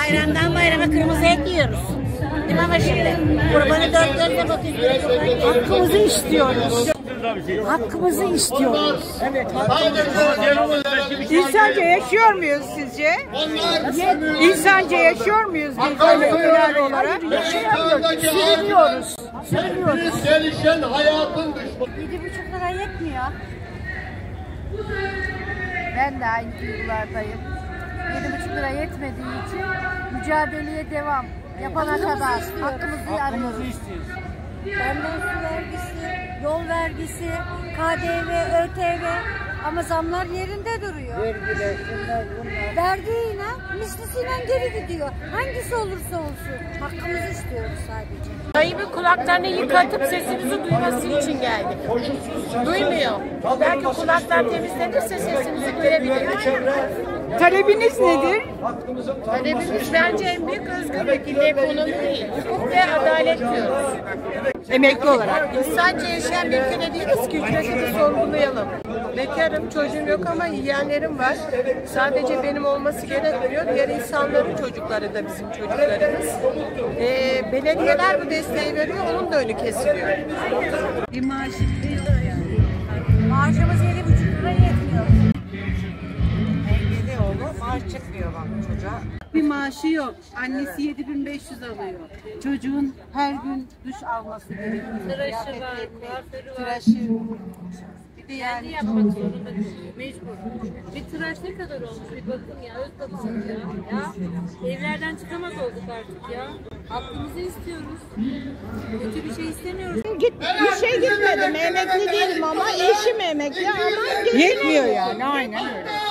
Bayramdan bayrama kırmızı et yiyoruz. Değil mi ama şimdi? Kurbanı dört dörtte bakıyoruz. Hakkımızı istiyoruz. Hakkımızı istiyoruz. Evet. İnsanca yaşıyor muyuz sizce? İnsanca yaşıyor muyuz biz emekliler olarak? Yaşayamıyoruz. Sürünüyoruz. Biz gelişen hayatın düşmanı. 7,5 lira yetmiyor. Ben de aynı duygulardayım. 7,5 lira yetmediği için mücadeleye devam. Yapana kadar hakkımızı arıyoruz. Benden su vergisi, yol vergisi, KDV, ÖTV ama zamlar yerinde duruyor. Vergiler, şunlar bunlar. Verdiğine, mislisiyle geri gidiyor. Hangisi olursa olsun. Hakkımızı istiyoruz sadece. Dayımın kulaklarını yıkatıp sesimizi duyması için geldik. Duymuyor. Belki kulaklar temizlenirse sesimizi duyabilir. Talebiniz nedir? Talebimiz bence en büyük özgürlük, ekonomi değil. Hukuk ve adalet diyoruz. Emekli olarak. İnsanca yaşayan bir ülkede değiliz ki ücretini sorgulayalım. Bekarım, çocuğum yok ama yeğenlerim var. Sadece benim olması gerekmiyor. Diğer insanların çocukları da bizim çocuklarımız. Belediyeler bu desteği veriyor, onun da önü kesiliyor. Bir maaş değil yani. Maaşımız 7,5 lira yetmiyor. Engelli oğlu maaş çıkmıyor bak çocuğa. Bir maaşı yok. Annesi 7.500 alıyor. Çocuğun her gün duş alması gerekiyor. Tıraşı var, kuaförü var. Tıraşı. Bir de Yani yani yapmak zorunda mecbur. Bir tıraş ne kadar olmuş bir bakın ya, öz bakın ya. Evlerden çıkamaz olduk artık ya. Hakkımızı istiyoruz. Kötü bir şey istemiyoruz. Bir şey gitmedim. Emekli değilim ama eşim emekli ama yetmiyor yani. Aynen öyle.